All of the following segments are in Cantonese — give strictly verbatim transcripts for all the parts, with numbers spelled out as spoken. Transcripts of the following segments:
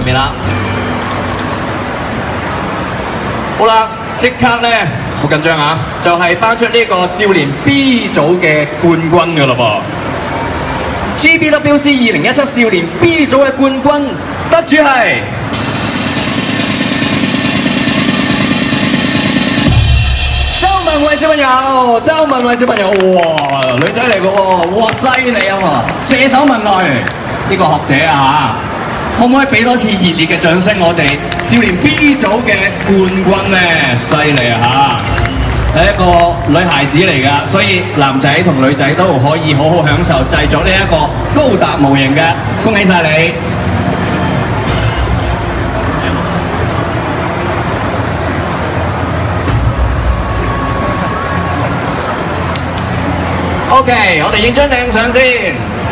面啦。好啦，即刻咧好緊張啊！就係頒出呢個少年 B 組嘅冠軍噶咯噃。G B W C 二零一七少年 B 組嘅冠軍得主係周文慧小朋友，周文慧小朋友，哇，女仔嚟嘅喎，哇，犀利啊嘛！射手文類呢個學者啊，可唔可以俾多次熱烈嘅掌聲我哋少年 B 組嘅冠軍咧？犀利啊嚇！係一個女孩子嚟㗎，所以男仔同女仔都可以好好享受製作呢一個高達模型嘅，恭喜晒你！ OK， 我哋影張靚相先。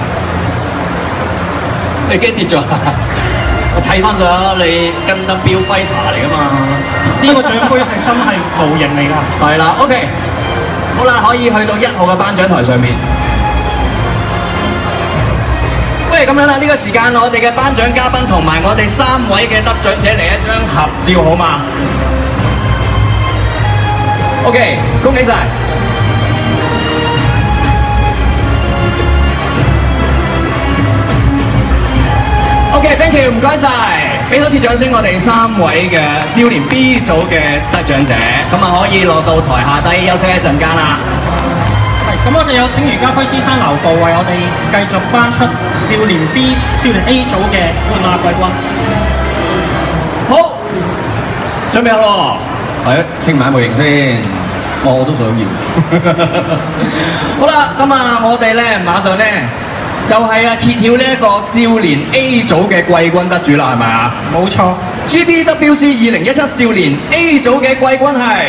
你驚跌咗？我砌翻上，你跟得標 fighter 嚟㗎嘛？ 呢個獎杯係真係模型嚟㗎。 係啦 ，OK， 好啦，可以去到一號嘅頒獎台上面。喂，咁樣啦，呢個時間我哋嘅頒獎嘉賓同埋我哋三位嘅得獎者嚟一張合照好嘛 ？OK， 恭喜晒！ OK，thank you， 唔該晒，俾多次掌聲我哋三位嘅少年 B 組嘅得獎者，咁啊可以落到台下低休息一陣間啦。 係，咁我哋有請余家輝先生留步，為我哋繼續頒出少年 B、少年 A 組嘅冠亞季軍。 好，準備好喎，係清埋模型先，我我都想要。好啦，咁啊我哋咧馬上咧。 就係啊，揭曉呢一個少年 A 組嘅季軍得主啦，係咪啊？ 冇錯 ，G B W C 二零一七少年 A 組嘅季軍係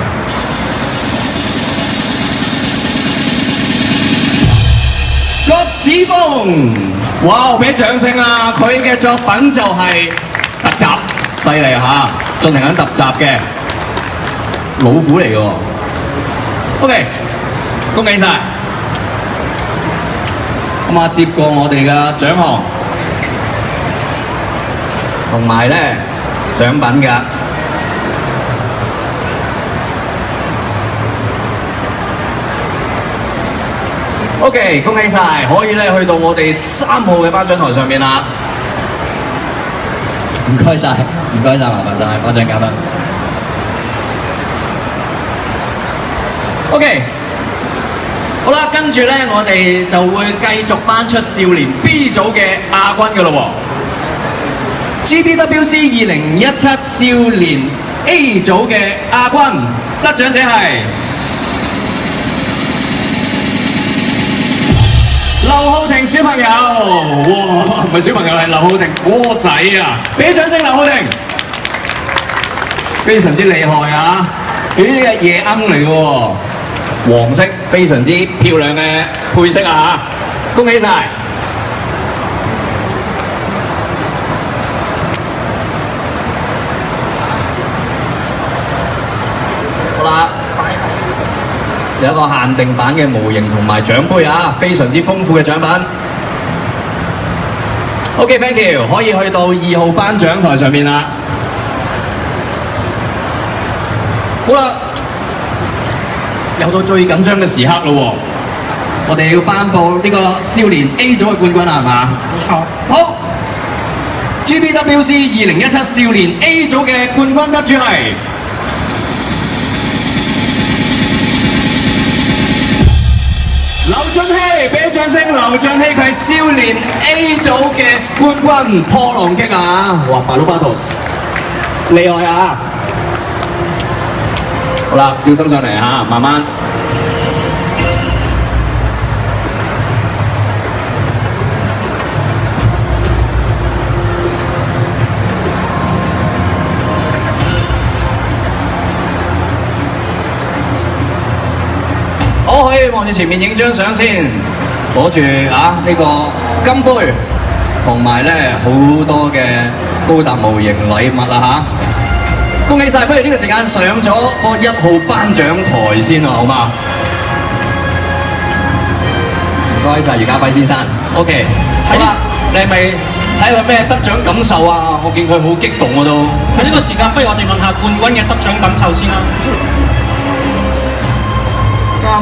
郭子峰。哇！俾掌聲啊！佢嘅作品就係特集，犀利嚇，進行緊特集嘅老虎嚟嘅喎。OK， 恭喜晒！ 咁啊，接過我哋嘅獎項，同埋咧獎品㗎。OK， 恭喜晒，可以咧去到我哋三號嘅頒獎台上面啦。唔該晒，唔該晒，麻煩晒頒獎嘉賓。OK。 好啦，跟住咧，我哋就會繼續頒出少年 B 組嘅亞軍嘅咯喎。G B W C 二零一七少年 A 組嘅亞軍得獎者係劉浩霆小朋友，哇，唔係小朋友係劉浩霆哥仔啊！俾啲掌聲劉浩霆，非常之厲害啊！呢隻夜鶯嚟嘅喎。 黃色非常之漂亮嘅配色啊！恭喜晒！好啦，有一個限定版嘅模型同埋獎杯啊，非常之豐富嘅獎品。OK，thank you， 可以去到二號頒獎台上面啦。好啦。 又到最緊張嘅時刻咯喎！我哋要頒布呢個少年 A 組嘅冠軍啦，係嘛？ 冇錯。 好 ，G B W C 二零一七少年 A 組嘅冠軍得主係劉俊熙，俾啲掌聲！劉俊熙佢係少年 A 組嘅冠軍，破浪擊啊！哇 ，Balubatos， 厲害啊！ 好啦，小心上嚟嚇，慢慢。好，可以望住前面影張相先，攞住啊呢個金杯，同埋咧好多嘅高達模型禮物啊嚇！ 恭喜晒！不如呢個時間上咗個一號頒獎台先啊，好嘛？唔該晒余家輝先生。OK， 好啦，你係咪睇佢咩得獎感受啊！我見佢好激動啊都。 喺呢個時間，不如我哋問下冠軍嘅得獎感受先啦。 咁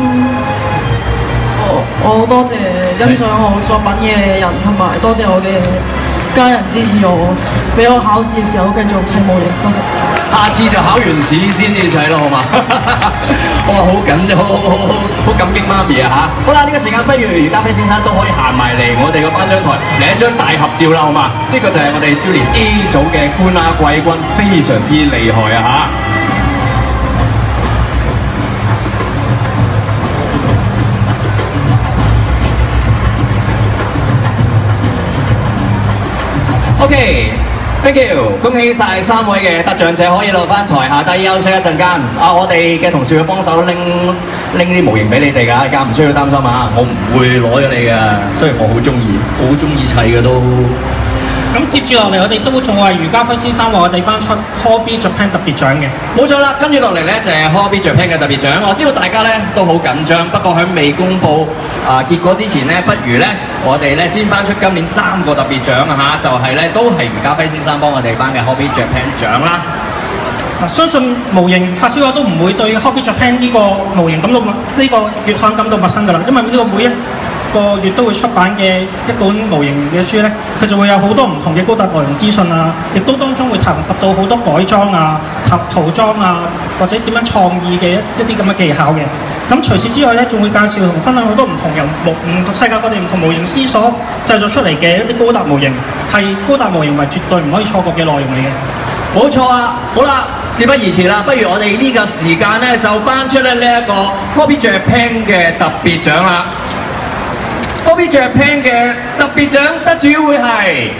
我我多謝欣賞我作品嘅人，同埋多謝我嘅家人支持我，俾我考試嘅時候繼續砌模型，多謝。 下次就考完試先至砌咯，好嘛？我話好緊張，好好好好好感激媽咪啊嚇！好啦，呢、這個時間不如余家輝先生都可以行埋嚟我哋個頒獎台嚟一張大合照啦，好嘛？呢、這個就係我哋少年 A 組嘅冠亞季軍，非常之厲害啊嚇！OK，thank you， 恭喜晒三位嘅得獎者可以落翻台下低休息一陣間。啊，我哋嘅同事會幫手拎拎啲模型俾你哋㗎，而家唔需要擔心啊，我唔會攞咗你㗎。雖然我好中意，我好中意砌嘅都。 咁接住落嚟，我哋都仲係余家輝先生為我哋頒出 Hobby Japan 特別獎嘅。 冇錯啦，跟住落嚟咧就係 Hobby Japan 嘅特別獎。我知道大家咧都好緊張，不過喺未公佈啊、呃、結果之前咧，不如咧我哋咧先頒出今年三個特別獎啊嚇，就係、是、咧都係余家輝先生幫我哋頒嘅 Hobby Japan 獎啦。 嗱，相信模型發燒友都唔會對 Hobby Japan 呢個模型感到呢、這個月刊感到陌生㗎啦，因為呢個每一個月都會出版嘅一本模型嘅書咧，佢就會有好多唔同嘅高達內容資訊啊，亦都當中會談及到好多改裝啊、塗塗裝啊，或者點樣創意嘅一啲咁嘅技巧嘅。咁除此之外咧，仲會介紹同分享好多唔同由模唔同世界各地唔同模型師所製作出嚟嘅一啲高達模型，係高達模型為絕對唔可以錯過嘅內容嚟嘅。 冇錯啊！好啦，事不宜遲啦，不如我哋呢個時間咧就頒出咧呢一個 Hobby Japan 嘅特別獎啦。Hobby Japan 嘅特別獎得主會係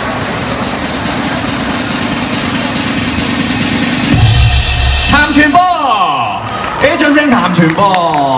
譚傳波，俾掌聲譚傳波。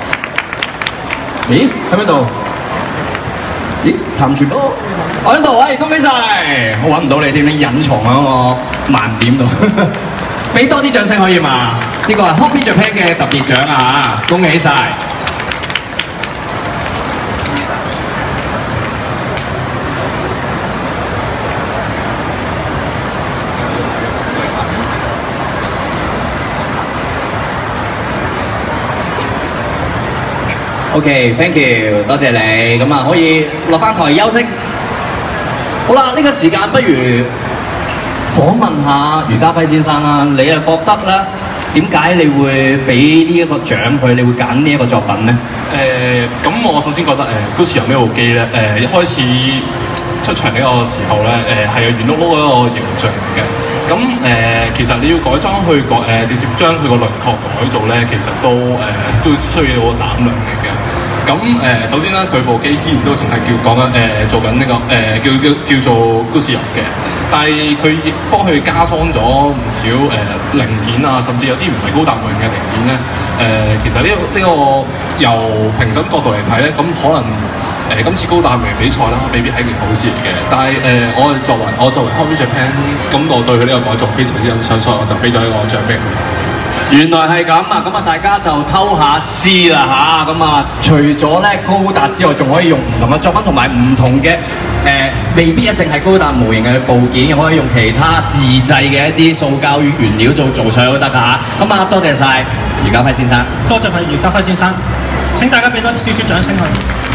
咦？喺邊度？咦？譚傳波，我喺度，喂，恭喜晒！我揾唔到你添，你隱藏喺個盲點度。俾多啲掌聲可以嘛？呢個係 Hobby Japan 嘅特別獎啊！恭喜晒！OK，thank you， 多謝你，咁啊可以落翻台休息。好啦，呢、這個時間不如訪問下余家輝先生啦。你又覺得咧，點解你會俾呢一個獎佢？你會揀呢一個作品咧？ 誒，咁、呃、我首先覺得誒，嗰時有咩部機咧？誒、呃，一開始出場呢個時候咧，誒係圓碌碌嗰個形象嚟嘅。咁誒、呃，其實你要改裝去改誒、呃，直接將佢個輪廓改造咧，其實都誒、呃、都需要好膽量嚟嘅。咁誒、呃，首先啦，佢部機依然都仲係叫講緊誒做緊呢、這個誒、呃、叫叫叫做高士油嘅，但係佢亦幫佢加裝咗唔少誒、呃、零件啊，甚至有啲唔係高達模型嘅零件咧。誒、呃，其實呢、這個呢、這個由評審角度嚟睇咧，咁可能。誒、呃、今次高達模型比賽啦，未必係一件好事嚟嘅。但係誒、呃，我係作為我作為 Hobby Japan，咁我對佢呢個改造非常之欣賞，所以我就俾咗呢個獎俾佢。 原來係咁啊！咁啊，大家就偷下師啦嚇。咁啊，除咗咧高達之外，仲可以用唔同嘅作品同埋唔同嘅誒、呃，未必一定係高達模型嘅部件，可以用其他自製嘅一啲塑膠原料做做上都得㗎嚇。咁啊，多謝晒余家輝先生。 多謝余家輝先生。請大家俾多少少掌聲佢。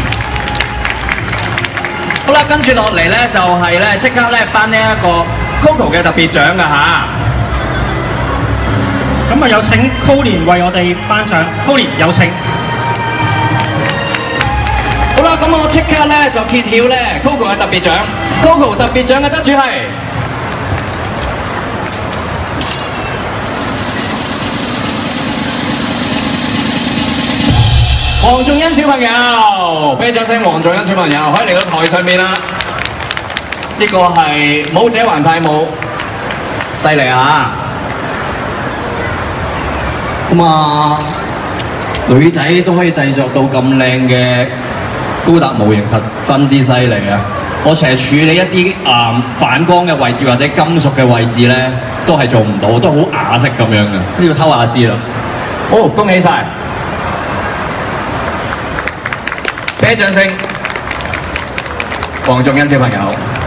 好啦，跟住落嚟咧就係咧即刻咧頒呢一個 Coco 嘅特別獎㗎吓。 咁啊有請 Colin 為我哋頒獎 ，Colin 有請。 好啦，咁我即刻咧就揭曉咧 Coco 嘅特別獎 ，Coco 特別獎嘅得主係黃仲恩小朋友，俾掌聲黃仲恩小朋友，可以嚟到台上面啦。呢個係武者還太武，犀利啊！咁啊，女仔都可以製作到咁靚嘅高達模型，十分之犀利啊！我成日處理一啲啊、呃、反光嘅位置或者金屬嘅位置咧，都係做唔到，都好啞色咁樣嘅，呢要偷下師啦。好，恭喜晒！俾掌聲，黃仲恩小朋友。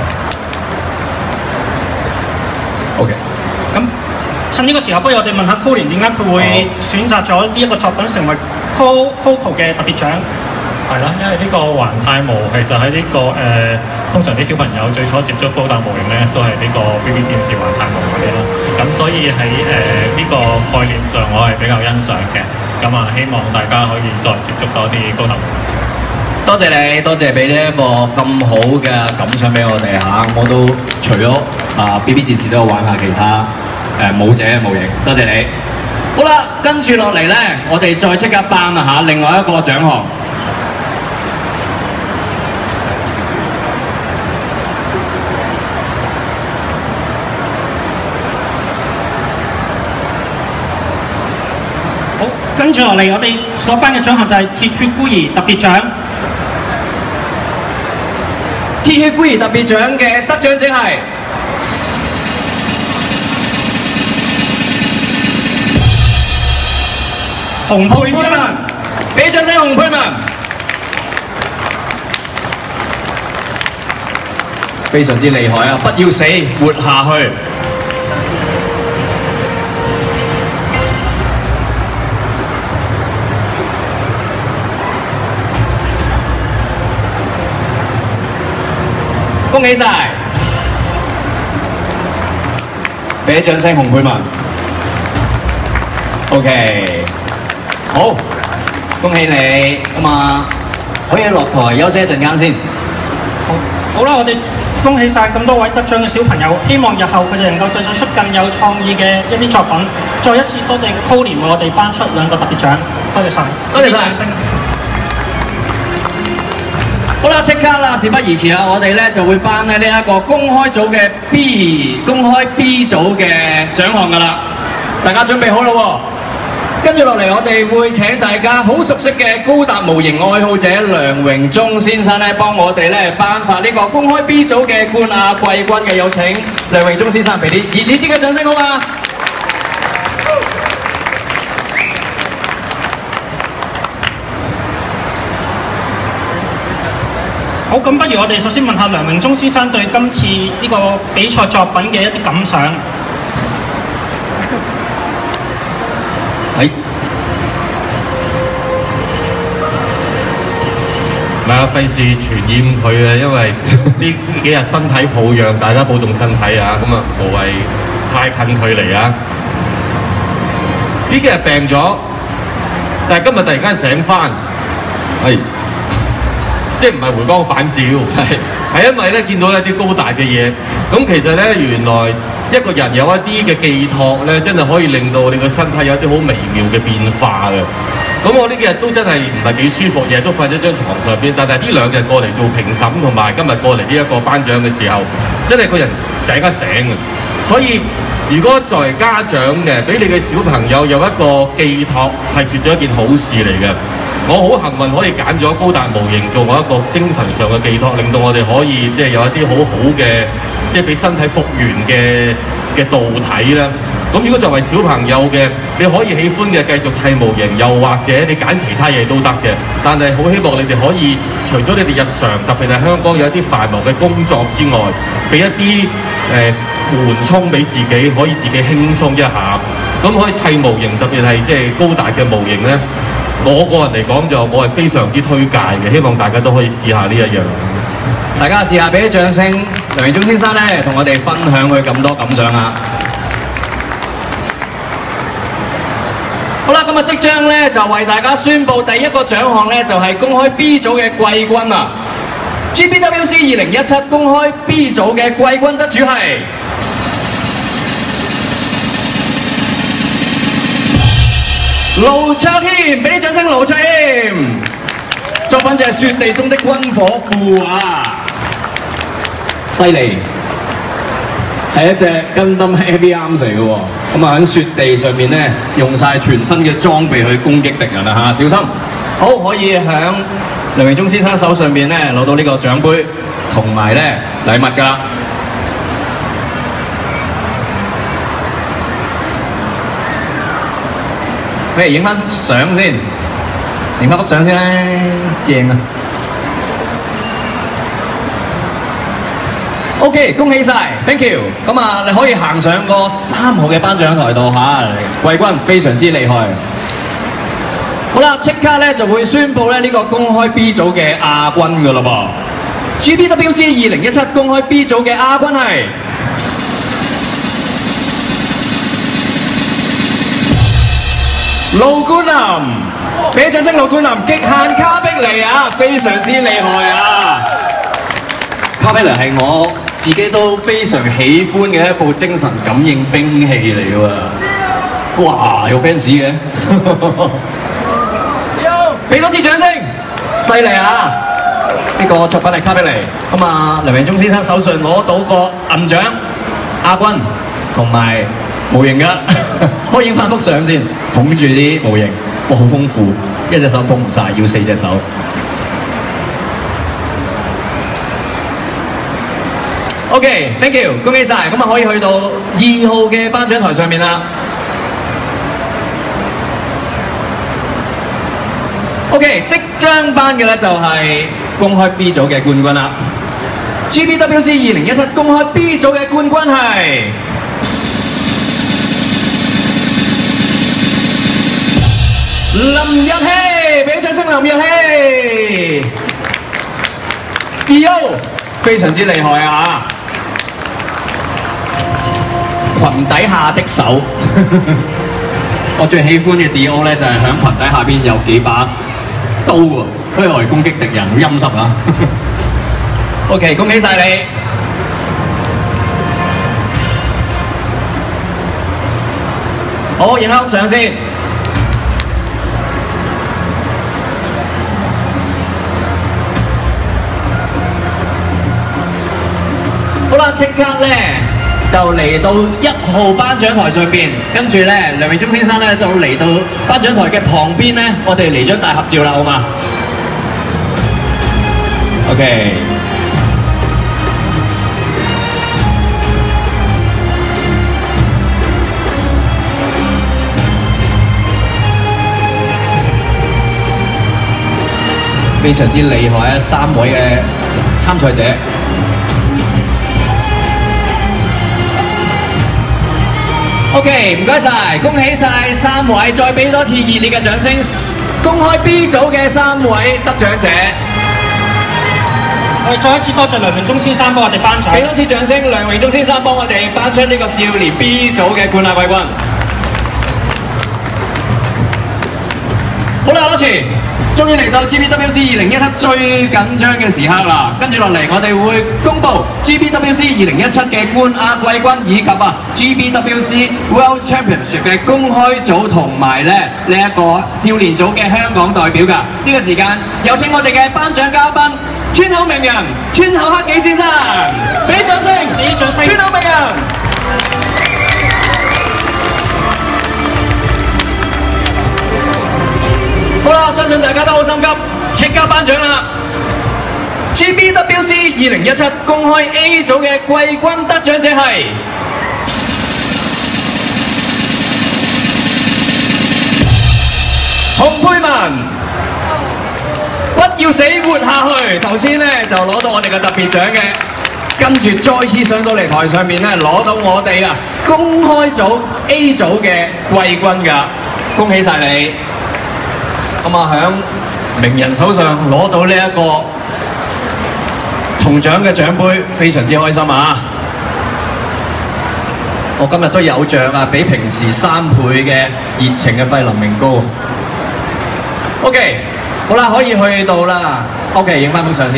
OK。 咁趁呢個時候，不如我哋問下 Colin 點解佢會選擇咗呢一個作品成為 Co Coco 嘅特別獎？ 係啦，因為呢個環太模其實喺呢、這個誒、呃，通常啲小朋友最初接觸高達模型咧，都係呢個 B B 戰士環太模嗰啲啦。咁所以喺誒呢個概念上，我係比較欣賞嘅。咁啊，希望大家可以再接觸多啲高達模型。 多謝你，多謝俾呢一個咁好嘅感想俾我哋嚇，我都除咗啊 B B 戰士都有玩下其他誒舞者嘅模型，多謝你。好啦，跟住落嚟咧，我哋再即刻頒啊嚇，另外一個獎項。 好，跟住落嚟，我哋所頒嘅獎項就係鐵血孤兒特別獎。 鐵血孤兒特別獎嘅得獎者係洪佩文，俾掌聲洪佩文，非常之厲害啊！不要死，活下去。恭喜晒！俾掌聲洪佩文。OK， 好，恭喜你咁啊！可以落台休息一陣間先。 好，好啦，我哋恭喜晒咁多位得獎嘅小朋友，希望日後佢哋能夠製作出更有創意嘅一啲作品。再一次多謝 Colin 為我哋頒出兩個特別獎，多謝晒， 多謝晒。好啦，即刻啦，事不宜遲啦，我哋咧就會頒咧呢一個公開組嘅 B 公開 B 組嘅獎項㗎啦，大家準備好啦喎！跟住落嚟，我哋會請大家好熟悉嘅高達模型愛好者梁榮忠先生咧，幫我哋咧頒發呢個公開 B 組嘅冠亞季軍嘅，有請梁榮忠先生俾啲熱烈啲嘅掌聲好嗎？ 好，咁不如我哋首先問下梁榮忠先生對今次呢個比賽作品嘅一啲感想。 係。 唔係啊，費事傳染佢啊，因為呢幾日身體抱恙，大家保重身體啊，咁啊無謂太近距離啊。呢幾日病咗，但係今日突然間醒翻，係。即係唔係回光返照，係係因為咧見到一啲高大嘅嘢，咁其實咧原來一個人有一啲嘅寄託咧，真係可以令到你個身體有啲好微妙嘅變化嘅。咁我呢幾日都真係唔係幾舒服，日日都瞓喺張床上邊，但係呢兩日過嚟做評審同埋今日過嚟呢一個頒獎嘅時候，真係個人醒一醒啊！所以如果作為家長嘅，俾你嘅小朋友有一個寄託，係絕對一件好事嚟嘅。我好幸運可以揀咗高達模型做我一個精神上嘅寄託，令到我哋可以即係有一啲好好嘅，即係俾身體復原嘅嘅導體啦。咁如果作為小朋友嘅，你可以喜歡嘅繼續砌模型，又或者你揀其他嘢都得嘅。但係好希望你哋可以除咗你哋日常，特別係香港有一啲繁忙嘅工作之外，俾一啲誒、呃、緩衝俾自己，可以自己輕鬆一下。咁可以砌模型，特別係即係高達嘅模型咧。我個人嚟講就我係非常之推介嘅，希望大家都可以試下呢一樣。 大家試下俾啲掌聲，梁榮忠先生咧同我哋分享佢咁多感想啊！好啦，咁啊即將咧就為大家宣布第一個獎項咧，就係、是、公開 B 組嘅季軍啊 ！G B W C 二零一七公開 B 組嘅季軍得主係盧卓謙，俾啲掌聲盧卓謙。作品就係雪地中的軍火庫啊，犀利，係一隻 Gundam Heavy Arms 嚟嘅喎。咁啊喺雪地上面咧，用晒全身嘅裝備去攻擊敵人啊嚇，小心！好，可以喺梁榮忠先生手上面咧攞到呢個獎杯同埋咧禮物㗎。不如影翻相先，影翻幅相先啦，正啊！ OK， 恭喜晒 ，thank you。咁啊，你可以行上個三號嘅頒獎台度嚇，季軍非常之厲害。好啦，即刻咧就會宣布咧呢個公開 B 組嘅亞軍噶啦噃。G B W C 二零一七公開 B 組嘅亞軍係盧冠霖，俾掌聲盧冠霖，極限卡碧尼啊，非常之厲害啊！卡碧尼係我自己都非常喜歡嘅一部精神感應兵器嚟㗎。哇，有 fans 嘅，俾多次掌聲，犀利啊！呢、這個作品係卡碧尼，咁啊梁榮忠先生手上攞到個銀獎亞軍同埋模型㗎，可以影翻幅相先，捧住啲模型，哇好豐富，一隻手捧唔晒，要四隻手。OK，thank you， 恭喜晒，咁啊可以去到二號嘅頒獎台上面啦。OK， 即將頒嘅咧就係公開 B 組嘅冠軍啦。G B W C 二零一七公開 B 組嘅冠軍係林日曦，俾掌聲林日曦。二號非常之厲害啊！裙底下的手。我最喜歡嘅 D.O 咧就係喺裙底下邊有幾把刀喎，可以嚟攻擊敵人，好陰濕啊！OK， 恭喜晒你！好，影翻幅相先。好啦，即刻咧就嚟到一號頒獎台上邊，跟住咧梁榮忠先生咧就嚟到頒獎台嘅旁邊咧，我哋嚟張大合照啦，好嘛 ？OK。非常之厲害啊！三位嘅參賽者。OK， 唔該晒，恭喜晒三位，再俾多次熱烈嘅掌聲，公開 B 組嘅三位得獎者。 我哋再一次多謝梁榮忠先生幫我哋頒獎。 俾多次掌聲，梁榮忠先生幫我哋頒出呢個少年 B 組嘅冠亞季軍。好啦，多謝。終於嚟到 G B W C 二零一七最緊張嘅時刻啦！跟住落嚟，我哋會公布 G B W C 二零一七嘅冠亞季軍以及啊 G B W C World Championship 嘅公開組同埋咧呢一個少年組嘅香港代表㗎。呢、這個時間有請我哋嘅頒獎嘉賓村口名人村口克己先生，俾掌聲！俾掌聲！村口名人。好啦，相信大家都好心急，即刻頒獎啦 ！G B W C 二零一七公開 A 組嘅季軍得獎者係洪佩文，不要死活下去。頭先咧就攞到我哋嘅特別獎嘅，跟住再次上到嚟台上面咧攞到我哋啊公開組 A 組嘅季軍㗎，恭喜晒你！咁啊，喺名人手上攞到呢一個銅獎嘅獎杯，非常之開心啊！我今日都有獎啊，比平時三倍嘅熱情嘅費林明高。OK， 好啦，可以去到啦。OK， 影翻幅相先。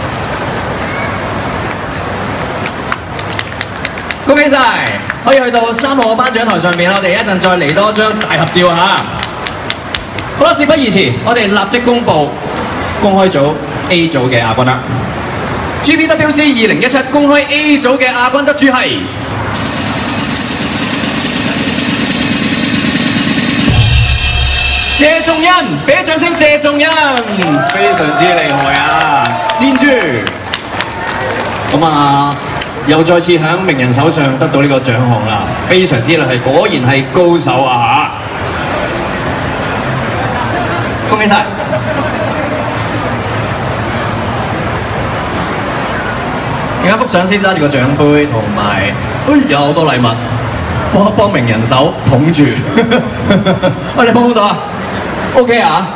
恭喜晒，可以去到三號嘅頒獎台上面，我哋一陣再嚟多張大合照嚇。好啦，事不宜遲，我哋立即公布公開組 A 組嘅亞軍啦。G B W C 二零一七公開 A 組嘅亞軍得主係謝仲恩，俾啲掌聲謝仲恩，非常之厲害啊！箭豬，咁啊又再次喺名人手上得到呢個獎項啦，非常之厲害，果然係高手啊！恭喜晒！ 影一幅相先，揸住個獎杯同埋，哎有好多禮物，幫幫名人手捧住。喂，你捧唔捧到啊 ？OK 啊？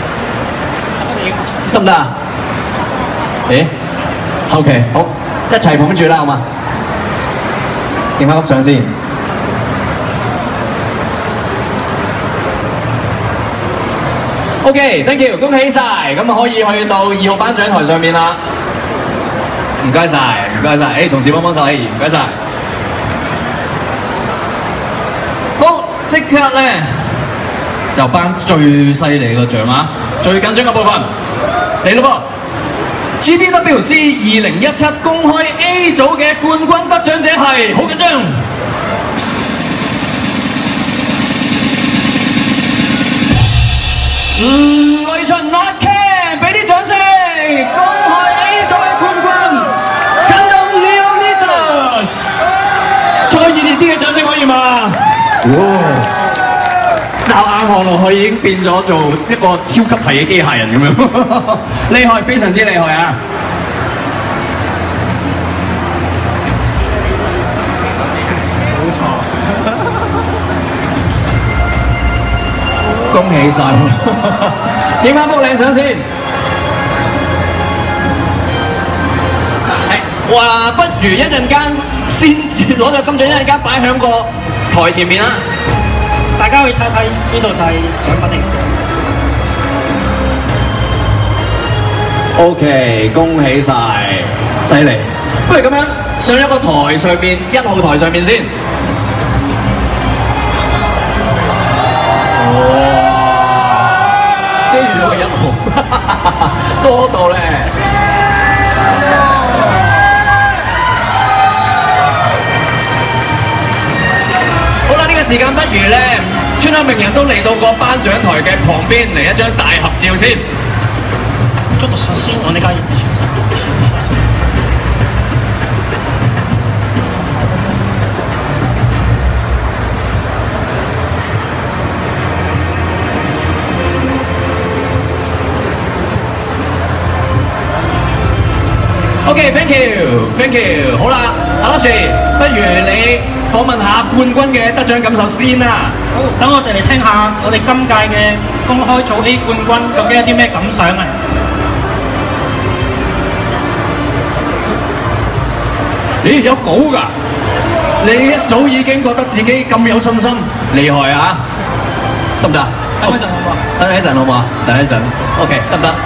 得唔得啊？咦 ？OK， 好，一齊捧住啦，好嘛？影翻幅相先。OK，thank you， 恭喜晒，咁啊可以去到二號頒獎台上面啦。唔該晒，唔該晒，誒同事幫幫手，誒唔該晒。好，即刻咧就頒最犀利個獎啊，最緊張嘅部分嚟咯噃 ！G B W C 二零一七公開 A 組嘅冠軍得獎者係，好緊張。嗯，雷巡阿 Ken， 俾啲掌聲！公開 A 組嘅冠軍 ，Gundam Leonidas， 再熱烈啲嘅掌聲可以嘛？驟眼看落去已經變咗做一個超級提嘅機械人咁樣，厲害，非常之厲害啊！冇錯。恭喜晒！影翻幅靚相先。係，哇！不如一陣間先攞咗金獎，一陣間擺響個台前面啦。 大家可以睇睇呢度就係獎品嚟。 OK， 恭喜晒，犀利！不如咁樣上一個台上面，一號台上面先。遮住咗個一號，多到咧。好啦，呢、這個時間不如咧，村口名人都嚟到個頒獎台嘅旁邊嚟一張大合照先。 ちょっと写真お願いいたします。 OK，thank you，thank you。好啦，阿老師，不如你訪問下冠軍嘅得獎感受先啦。 好，等我哋嚟聽下我哋今屆嘅公開組 A 冠軍究竟有啲咩感想啊？ 咦，有稿㗎？你一早已經覺得自己咁有信心，厲害啊！得唔得？ 等一陣好唔好？ 等一陣好唔好？等一陣 ，OK， 得唔得？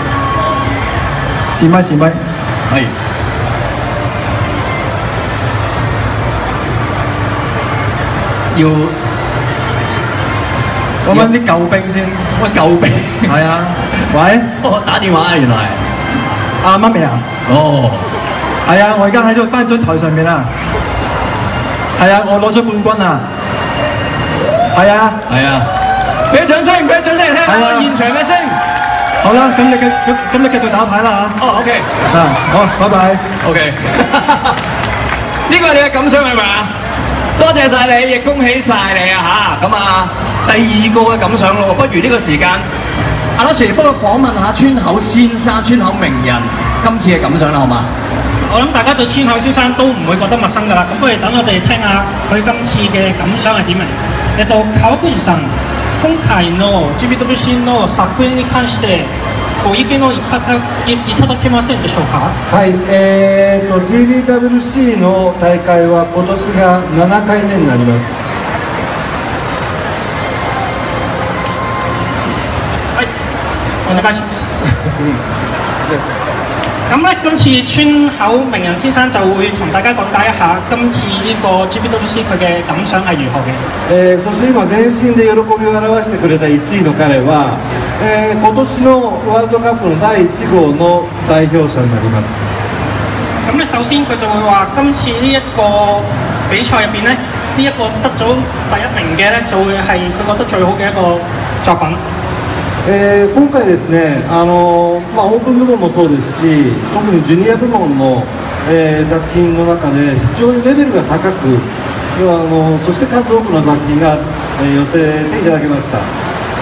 試咪試咪。 係。要講緊啲救兵先。 喂，救兵。 係啊。喂。 哦，打電話啊，原來係。 阿媽咪啊。 哦。 係啊，我而家喺咗頒獎台上面啊。係啊，我攞咗冠軍啊。係啊。 係啊。俾啲掌聲，俾啲掌聲，聽下現場嘅聲。 好啦，咁你繼咁咁你繼續打牌啦嚇。 哦 ，OK。 啊，好，拜拜。 OK。呢個係你嘅感想係咪啊？多謝晒你，亦恭喜晒你啊嚇！咁啊，第二個嘅感想咯，不如呢個時間，阿老師幫我訪問下村口先生、村口名人今次嘅感想啦，好嘛？ 我諗大家對村口先生都唔會覺得陌生㗎啦，咁不如等我哋聽下佢今次嘅感想係點嚟。えっと川口さん、今回の ジービーダブリューシー の作品に関してご意見をいただいただけませんでしょうか。 はい、えー、と ジービーダブリューシー の大会は今年がななかいめになります。 はい、お願いします。咁咧，今次村口名人先生就會同大家講解一下今次呢個 ジービーダブリューシー 佢嘅感想係如何嘅。 えー、そして今全身で喜びを表してくれたいちいの彼は、えー、今年のワールドカップのだいいち号の代表者になります。 咁咧，首先佢就會話今次呢一個比賽入邊咧，呢、這、一個得咗第一名嘅咧，就會係佢覺得最好嘅一個作品。 えー、今回ですね、あのまあ、オープン部門もそうですし、特にジュニア部門の、えー、作品の中で非常にレベルが高く、要はあのそして数多くの作品が、えー、寄せていただきました。 はい、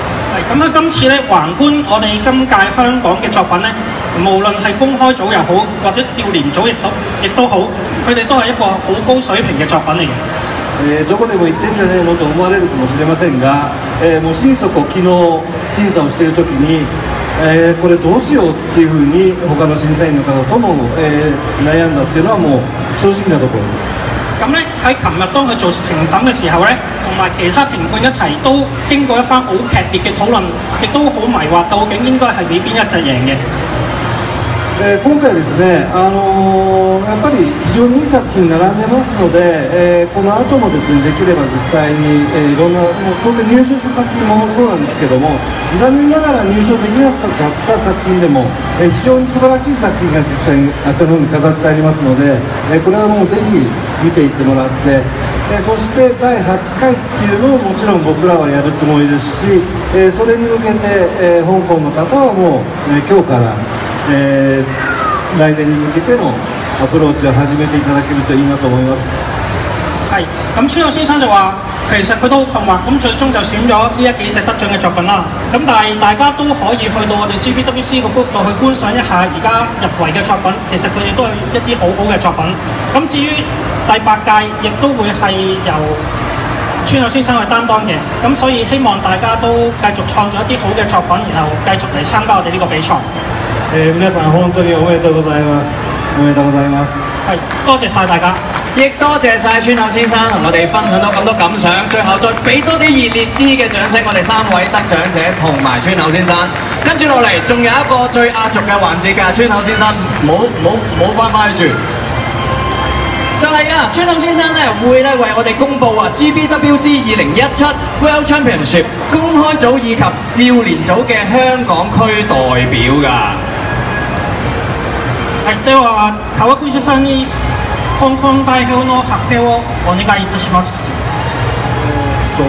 咁佢今次咧橫觀我哋今屆香港嘅作品咧，無論係公開組又好，或者少年組亦都亦都好，佢哋都係一個好高水平嘅作品嚟嘅。 えーどこでも言ってんじゃねえのと思われるかもしれませんが、えーもう心底昨日審査をしている時に、えーこれどうしようっていうふうに他の審査員の方とも、えー悩んだっていうのはもう正直なところです。 咁咧喺琴日當佢做評審嘅時候咧，同埋其他評判一齊都經過一番好劇烈嘅討論，亦都好迷惑，究竟應該係俾邊一隻贏嘅。 えー今回ですね、あのーやっぱり非常にいい作品並んでますので、えーこの後もですね、できれば実際に、えーいろんな、もう当然入賞した作品もそうなんですけども、残念ながら入賞できなかった作品でも、えー非常に素晴らしい作品が実際にあちらの方に飾ってありますので、えーこれはもうぜひ見ていってもらって、えーそしてだいはちかいっていうのをもちろん僕らはやるつもりですし、えーそれに向けて、えー香港の方はもう、えー今日から、えー来年に向けてのアプローチを始めていただけるといいなと思います。 係，咁川友先生就話，其實佢都好困惑，咁最終就選咗呢一幾隻得獎嘅作品啦。咁但係大家都可以去到我哋 G B W C 個 booth 度去觀賞一下而家入圍嘅作品，其實佢哋都係一啲好好嘅作品。咁至於第八屆，亦都會係由川友先生去擔當嘅，咁所以希望大家都繼續創造一啲好嘅作品，然後繼續嚟參加我哋呢個比賽。 えー皆さん本当におめでとうございます。おめでとうございます。 係，多謝晒大家。 亦多謝晒川友先生同我哋分享到咁多感想，最後再俾多啲熱烈啲嘅掌聲，我哋三位得獎者同埋川友先生。跟住落嚟，仲有一個最壓軸嘅環節㗎，川友先生冇冇冇翻返去住。就係啊，川友先生咧會咧為我哋公佈啊 G B W C 二零一七 World Championship 公開組以及少年組嘅香港區代表㗎。 はい、では川口さんに香港代表の発表をお願いいたします。 と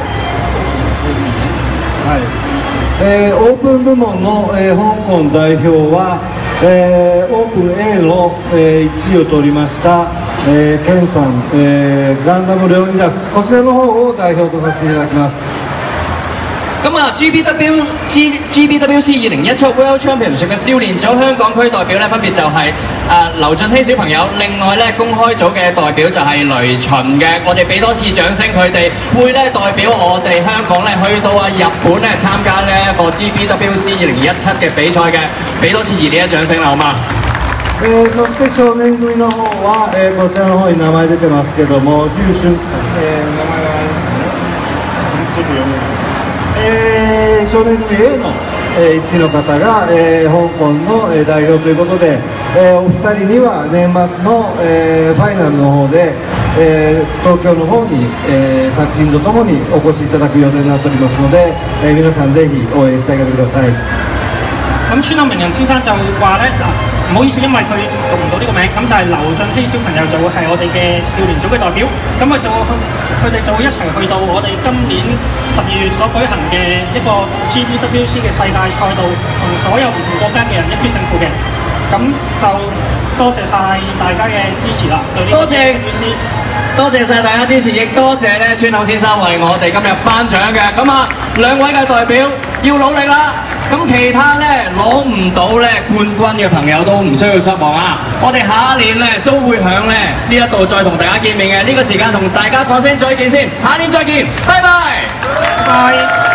はいえーオープン部門の、えー香港代表は、えーオープン A の、えーいちいを取りました、えーケンさん、えーガンダムレオニダス、こちらの方を代表とさせていただきます。 咁啊 ，G B W G G B W C 二零一七 World Championship 嘅少年組香港區代表咧，分別就係、呃、劉俊熙小朋友，另外咧公開組嘅代表就係雷秦嘅，我哋俾多次掌聲佢哋，會咧代表我哋香港咧去到啊日本咧參加呢一個 G B W C 二零一七嘅比賽嘅，俾多次熱烈嘅掌聲啦，好嘛？ えーそして少年組の方は、えーこちらの方に名前出てますけども、劉俊輝さん、えー名前があれですね、ちょっと読めない。えー少年組 A の、えーいちいの方が、えー香港の、えー代表ということで、えーお二人には年末の、えーファイナルの方で、えー東京の方に、えー作品とともにお越しいただく予定になっておりますので、えー皆さんぜひ応援してあげてください。 咁川友明仁先生就話咧，嗱唔好意思，因為佢讀唔到呢個名，咁就係劉俊熙小朋友就會係我哋嘅少年組嘅代表，咁佢就會去，佢哋就會一齊去到我哋今年十二月所舉行嘅一個 G B W C 嘅世界賽道，同所有唔同國家嘅人一決勝負嘅，咁就多謝晒大家嘅支持啦，對呢個 G B W C。 多謝晒大家支持，亦多謝咧川友先生為我哋今日頒獎嘅。咁啊，兩位嘅代表要努力啦。咁其他咧攞唔到咧冠軍嘅朋友都唔需要失望啊！我哋下一年咧都會響咧呢一度再同大家見面嘅。呢、這個時間同大家講聲再見先，下年再見，拜拜， 拜拜。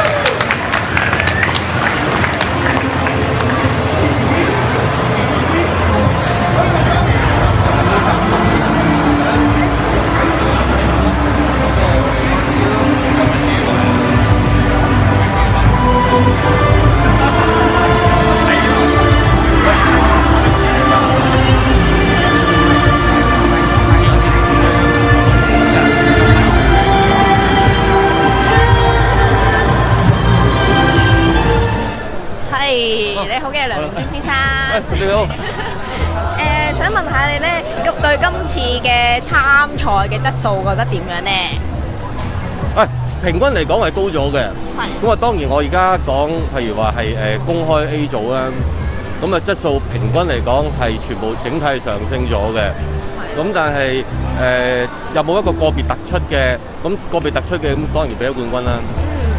你好嘅梁永堅先生， 你好。 誒，想問下你咧，對今次嘅參賽嘅質素覺得點樣呢？ 喂，平均嚟講係高咗嘅。咁啊，當然我而家講，譬如話係誒公開 A 組啦，咁啊質素平均嚟講係全部整體上升咗嘅。咁但係誒有冇一個個別突出嘅？咁個別突出嘅咁當然俾咗冠軍啦。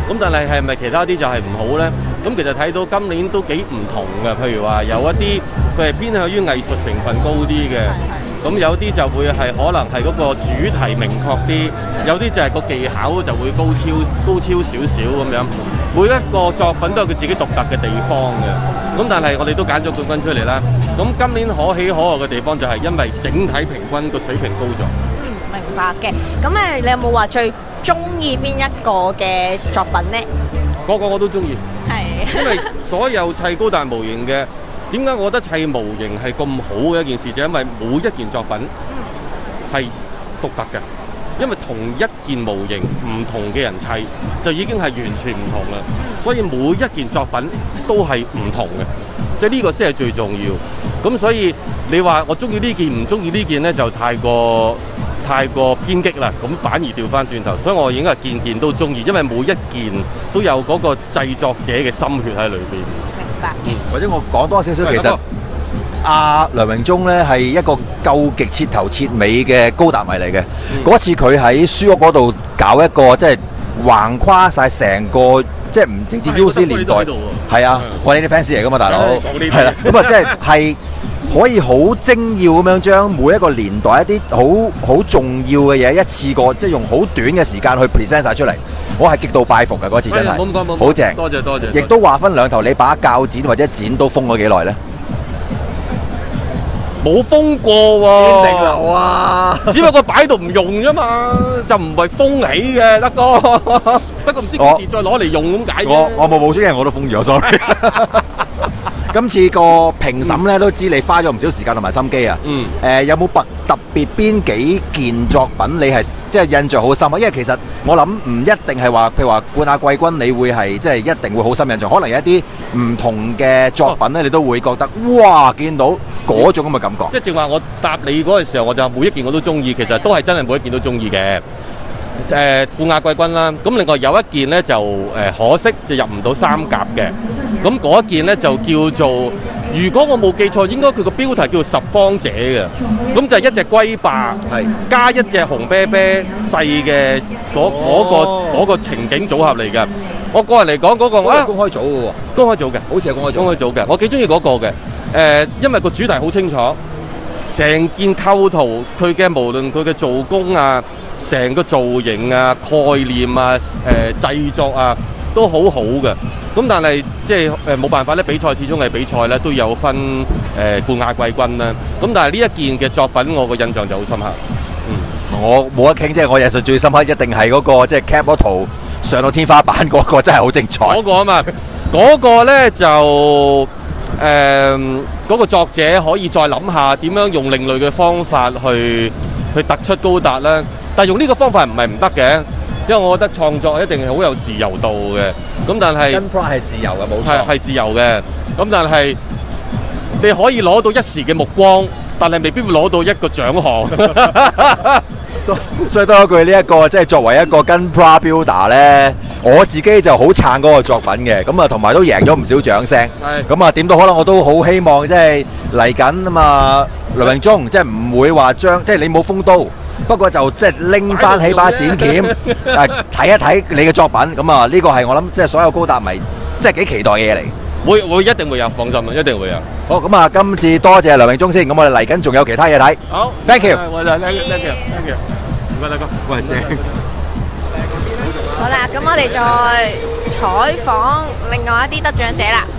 咁但係係咪其他啲就係唔好咧？咁其實睇到今年都幾唔同嘅，譬如話有一啲佢係偏向於藝術成分高啲嘅，咁有啲就會係可能係嗰個主題明確啲，有啲就係個技巧就會高超高超少少咁樣。每一個作品都有佢自己獨特嘅地方嘅，咁但係我哋都揀咗冠軍出嚟啦。咁今年可喜可賀嘅地方就係因為整體平均個水平高咗。 嗯，明白嘅。咁誒，你有冇話最中意邊一個嘅作品呢？ 個個我都中意。 係。 因為所有砌高達模型嘅，點解我覺得砌模型係咁好嘅一件事，就因為每一件作品係獨特嘅。因為同一件模型唔同嘅人砌，就已經係完全唔同啦。所以每一件作品都係唔同嘅，即係呢個先係最重要。咁所以你話我中意呢件唔中意呢件呢，就太過太過偏激啦。咁反而調翻轉頭，所以我應該係件件都中意，因為每一件都有嗰個製作者嘅心血喺裏邊。 明白嘅。 或者我講多少少，其實阿梁榮忠咧係一個夠極徹頭徹尾嘅高達迷嚟嘅。嗰、嗯、次佢喺書屋嗰度搞一個即係橫跨晒成個，即係唔淨止 U C 年代，係啊，我哋啲 fans 嚟噶嘛，大佬，係啦，咁啊即係係可以好精要咁樣將每一個年代一啲好好重要嘅嘢一次過，即係用好短嘅時間去 present 晒出嚟。我係極度拜服嘅嗰次真係，好正， 多謝多謝。 亦都話分兩頭，你把鉸剪或者剪都封咗幾耐咧？ 冇封過喎， 定流啊！ 只不過擺度唔用啫嘛，就唔係封起嘅，德哥。不過唔知幾時再攞嚟用咁解啫。 我我冇冇出，因為我都封咗 ，sorry。今次個評審咧都知你花咗唔少時間同埋心機啊。嗯。誒、呃，有冇特特別邊幾件作品你係即係印象好深啊？因為其實我諗唔一定係話，譬如話冠亞季軍，你會係即係一定會好深印象。可能有一啲唔同嘅作品咧，你都會覺得哇，見到嗰種咁嘅感覺。 即係正話我答你嗰陣時候，我就每一件我都中意，其實都係真係每一件都中意嘅。誒、呃、冠亞季軍啦，咁另外有一件呢，就誒、呃、可惜就入唔到三甲嘅，咁嗰一件呢，就叫做，如果我冇記錯，應該佢個標題叫做十方者嘅，咁就係一隻龜霸加一隻紅啤啤細嘅嗰嗰個嗰、嗰個情景組合嚟嘅。我個人嚟講嗰個啊， 公開組嘅喎， 公開組嘅， 好似係公開組， 公開組嘅，我幾中意嗰個嘅。誒、呃，因為個主題好清楚，成件構圖佢嘅無論佢嘅做工啊。成個造型啊、概念啊、誒、呃、製作啊都好好嘅，咁但係即係誒冇辦法咧，比賽始終係比賽咧，都有分誒、呃、冠亞季軍啦。咁但係呢一件嘅作品，我個印象就好深刻。 嗯，我冇得傾，即係我印象最深刻一定係嗰、嗰個即係 cap 嗰圖上到天花板嗰個，真係好精彩。 嗰個啊嘛，嗰個咧就誒嗰、呃嗰個作者可以再諗下點樣用另類嘅方法去去突出高達啦。但係用呢個方法唔係唔得嘅，因為我覺得創作一定係好有自由度嘅。咁但係 Gunpla 係自由嘅，冇錯， 係係自由嘅。咁但係你可以攞到一時嘅目光，但係未必會攞到一個獎項。 所以多一句呢一個，即係作為一個 Gunpla builder 咧，我自己就好撐嗰個作品嘅。咁啊，同埋都贏咗唔少掌聲。咁啊，點都可能我都好希望即係嚟緊啊嘛，梁榮忠即係唔會話將即係你冇封刀。不過就即係拎翻起把剪鉗，誒睇一睇你嘅作品，咁啊呢個係我諗即係所有高達迷即係幾期待嘅嘢嚟。 會會一定會有，放心啊，一定會有。 好，咁啊今次多謝梁榮忠先，咁我哋嚟緊仲有其他嘢睇。 好 ，thank you， 我就 thank you，thank you，thank you，唔該大哥，喂正。 好啦，咁我哋再採訪另外一啲得獎者啦。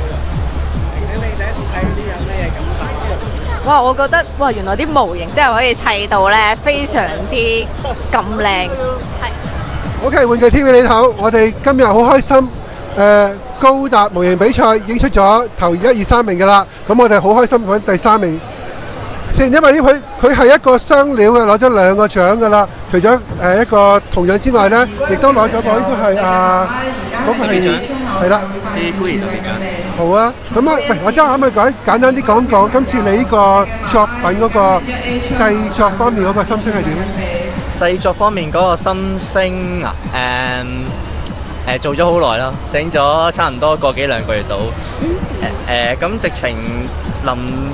哇！我覺得哇，原來啲模型真係可以砌到咧，非常之咁靚。係。 OK， 玩具 T V 你好，我哋今日好開心。誒、呃，高達模型比賽已經出咗頭一二三名㗎啦。咁我哋好開心揾第三名先，因為呢佢佢係一個雙料嘅，攞咗兩個獎㗎啦。除咗誒、呃、一個銅獎之外咧，亦都攞咗個應該係啊嗰、那個係係啦。好啊，咁啊，喂，我真係可唔可以講簡單啲講講今次你呢個作品嗰個製作方面嗰個心聲係點咧？ 製作方面嗰個心聲啊，誒誒做咗好耐啦，整咗差唔多個幾兩個月到。誒誒咁直情臨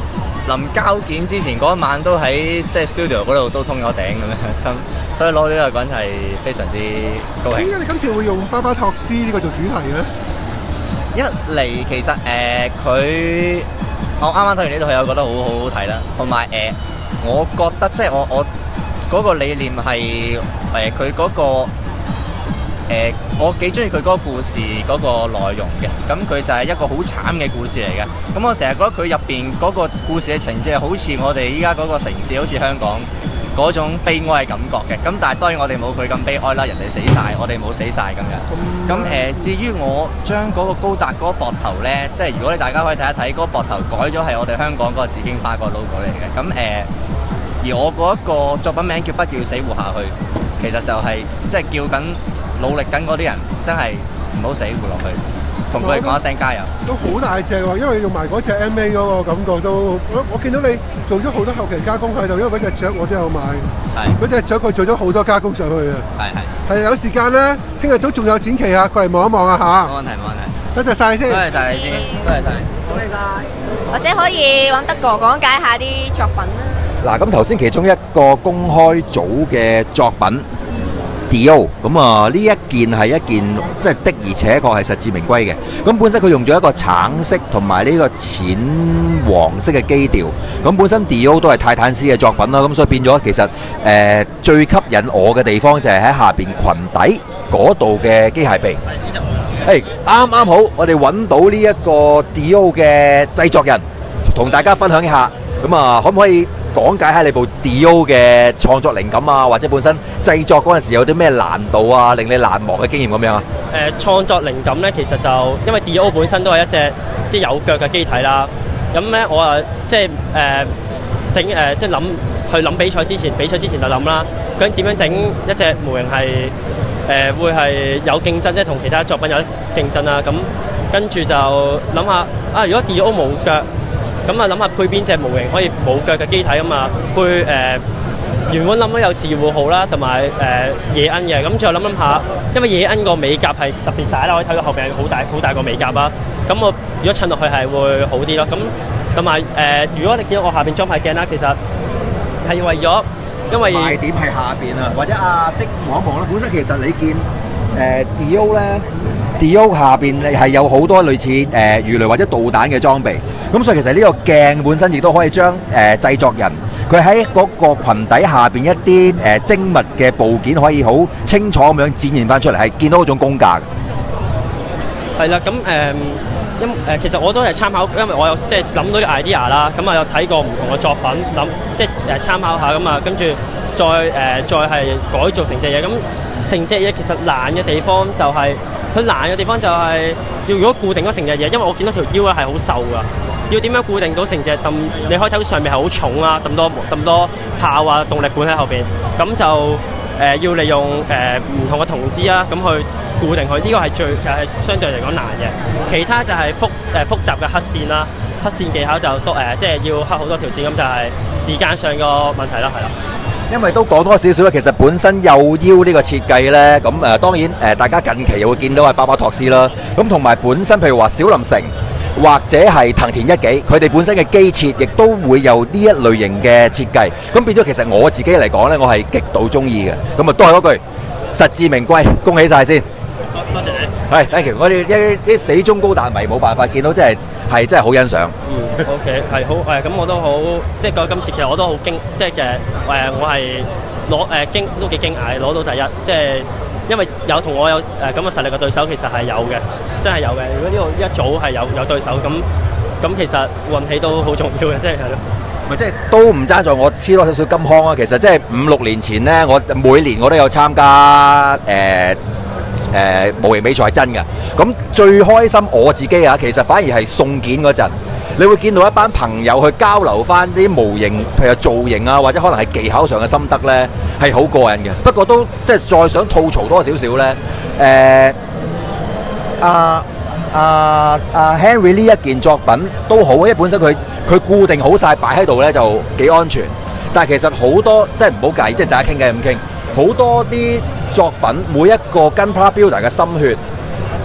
臨交件之前嗰一晚都喺即係 studio 嗰度都通咗頂咁樣，咁所以攞呢個獎係非常之高興。 點解你今次會用巴巴托斯呢個做主題嘅？ 一嚟其實誒佢、呃，我啱啱睇完呢套戲，我覺得好好好睇啦。同埋誒，我覺得即係我我嗰個理念係誒佢嗰個誒、呃，我幾中意佢嗰個故事嗰個內容嘅。咁佢就係一個好慘嘅故事嚟嘅。咁我成日覺得佢入邊嗰個故事嘅情節，好似我哋依家嗰個城市，好似香港嗰種悲哀嘅感覺嘅，咁但係當然我哋冇佢咁悲哀啦，人哋死晒，我哋冇死晒咁樣。咁誒、呃，至於我將嗰個高達嗰個膊頭咧，即係如果你大家可以睇一睇，嗰、那個膊頭改咗係我哋香港嗰個紫荊花個 logo 嚟嘅。咁誒、呃，而我嗰一個作品名叫不要死活下去，其實就係、是、即係叫緊努力緊嗰啲人，真係唔好死活落去。同佢哋講一聲加油， 都好大隻喎，因為用埋嗰隻 M A 嗰個感覺都，我我見到你做咗好多後期加工喺度，因為嗰隻雀我都有買，嗰隻雀佢做咗好多加工上去啊，係係，係有時間咧，聽日都仲有展期啊，過嚟望一望啊嚇， 冇問題冇問題， 多謝晒先， 多謝晒你先，多謝晒， 多謝晒，或者可以揾德哥講解下啲作品啦。 嗱，咁頭先其中一個公開組嘅作品。Dio 咁啊，呢一件係一件即係的而且確係實至名歸嘅。咁本身佢用咗一個橙色同埋呢個淺黃色嘅基調。咁本身 Dio 都係泰坦斯嘅作品啦，咁所以變咗其實誒、呃、最吸引我嘅地方就係喺下邊裙底嗰度嘅機械臂。誒啱啱好，我哋揾到呢一個 Dio 嘅製作人，同大家分享一下。咁啊，可唔可以講解下你部 Dio 嘅創作靈感啊，或者本身製作嗰陣時有啲咩難度啊，令你難忘嘅經驗咁樣啊？ 誒、呃、創作靈感咧，其實就因為 Dio 本身都係一隻即係有腳嘅機體啦。咁咧我啊即係誒整誒即係諗去諗比賽之前，比賽之前就諗啦，究竟點樣整一隻模型係誒、呃、會係有競爭，即係同其他作品有得競爭啊。咁跟住就諗下啊，如果 Dio 冇腳。咁啊，諗下配邊隻模型可以冇腳嘅機體咁啊，配誒、呃、原本諗到有自護號啦，同埋誒野恩嘅。咁最後諗諗下，因為野恩個尾甲係特別大啦，可以睇到後邊好大好大個尾甲啦。咁我如果襯落去係會好啲咯。咁同埋誒，如果你見到我下邊裝牌鏡啦，其實係為咗因為賣點係下邊啊，或者阿的望一望啦。本身其實你見誒 Dio 咧 ，Dio 下邊係有好多類似誒、呃、魚雷或者導彈嘅裝備。咁所以其實呢個鏡本身亦都可以將誒、呃、製作人佢喺嗰個裙底下邊一啲誒、呃、精密嘅部件可以好清楚咁樣展現翻出嚟，係見到嗰種功架嘅。 係啦，咁誒因誒其實我都係參考，因為我有即係諗到啲 idea 啦，咁啊有睇過唔同嘅作品，諗即係誒參考下咁啊，跟住再誒、呃、再係改造成隻嘢。咁成隻嘢其實難嘅地方就係、是、佢難嘅地方就係要如果固定咗成隻嘢，因為我見到條腰咧係好瘦㗎。要點樣固定到成隻咁？你可以睇到上面係好重啊，咁多咁多炮啊，動力管喺後邊，咁就誒、呃、要利用誒唔、呃、同嘅銅枝啊，咁去固定佢。呢、這個係最誒相對嚟講難嘅。其他就係複誒、呃、複雜嘅黑線啦，黑線技巧就多誒、呃，即係要黑好多條線，咁就係時間上個問題啦，係啦。 因為都講多少少啦，其實本身右腰呢個設計呢，咁誒、呃、當然誒、呃、大家近期又會見到係巴巴托斯啦，咁同埋本身譬如話小林誠。或者係藤田一紀，佢哋本身嘅機設亦都會有呢一類型嘅設計，咁變咗其實我自己嚟講呢，我係極度中意嘅。咁啊，都係嗰句實至名歸，恭喜晒先。 多謝你。 係 ，thank you。我哋一啲死忠高達迷冇辦法見到，真係係真係好欣賞。 嗯 ，OK， 係好誒，咁我都好，即係個今次其實我都好驚，即係其實誒我係攞誒驚都幾驚訝攞到第一，即係。因為有同我有誒咁嘅實力嘅對手，其實係有嘅，真係有嘅。如果呢度一組係有有對手，咁咁其實運氣都好重要嘅，即係係咯。 咪即係都唔爭在我黐多少少金腔啊！其實即係五六年前咧，我每年我都有參加誒誒、呃呃、模型比賽，真嘅。咁最開心我自己啊，其實反而係送件嗰陣。你會見到一班朋友去交流翻啲模型，譬如造型啊，或者可能係技巧上嘅心得呢，係好過癮嘅。不過都即係再想吐槽多少少呢。誒阿阿阿 Henry 呢一件作品都好，因為本身佢佢固定好晒擺喺度呢，就幾安全。但係其實好多即係唔好介意，即係大家傾偈咁傾，好多啲作品每一個Gunpla Builder嘅心血。